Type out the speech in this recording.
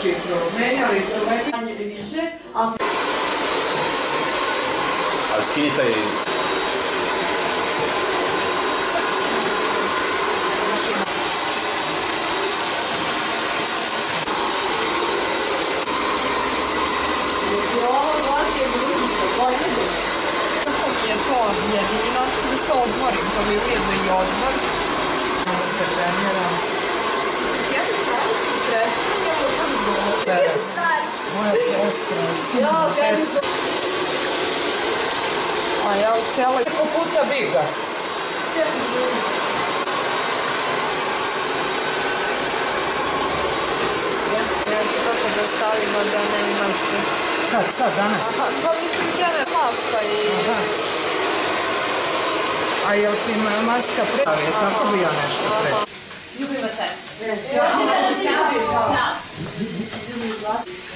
Znači, menjali su manje ili više, ali... Ali skini taj... Je to jedino da se odmorim, to mi je ujedno i odmor. Ovo se trenira. Ja se trenira. Moja sestra. A ja u celoj... Koliko puta biga? Ja ću tako da stavimo da ne imam se. Kad, sad, danas? Aha, pa mislim gdje maska i... A jel ti maska pravi, tako bi ja nešto pre? Ljubimo se. Ćao.